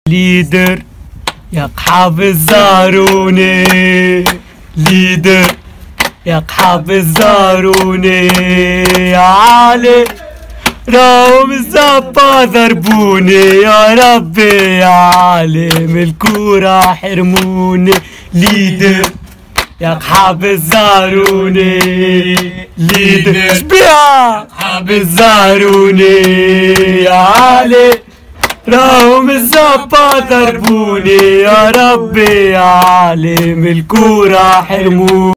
ليدر يا حافظ زاروني، ليدر يا حافظ زاروني، يا علي راهم الزبا ضربوني، يا ربي يا عالم الكورة حرموني. ليدر يا حافظ زاروني، ليدر شبيعة حافظ زاروني، يا علي راهم الزبا ضربوني، يا ربي يا عالم الكورة حرموني.